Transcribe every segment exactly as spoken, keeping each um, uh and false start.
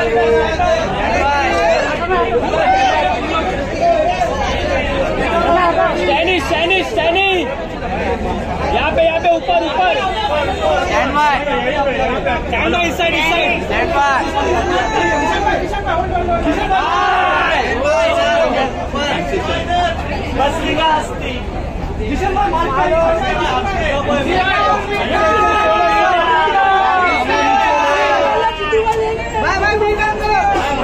स्टैनिश स्टैनिश स्टैनिश यहाँ पे यहाँ पे ऊपर ऊपर स्टैंड बाय स्टैंड बाय इस साइड इस साइड स्टैंड बाय बस लिखा हस्ती दिसंबर माल बाय बाय भाई काम करो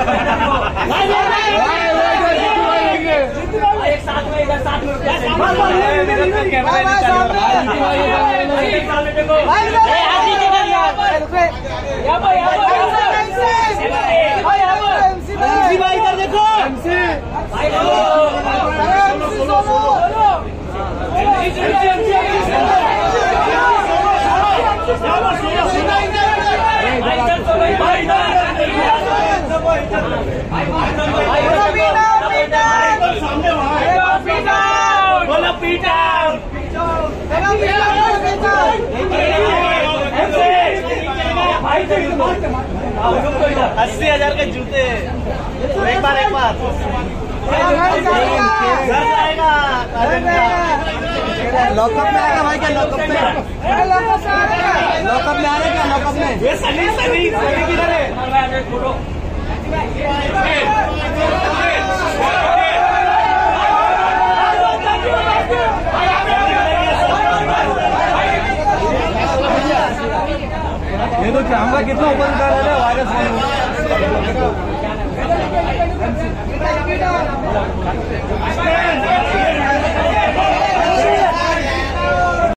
एक साथ में इधर साथ में इधर देखो बोलो पीटा अस्सी हजार के जूते एक बार एक बार लॉकअप में आएगा भाई क्या लॉकअप में लॉकअप में आ रहे क्या लॉकअप में ये सनी सनी सनी किधर है ये तो कैमरा कितना ऊपर उठा रहा है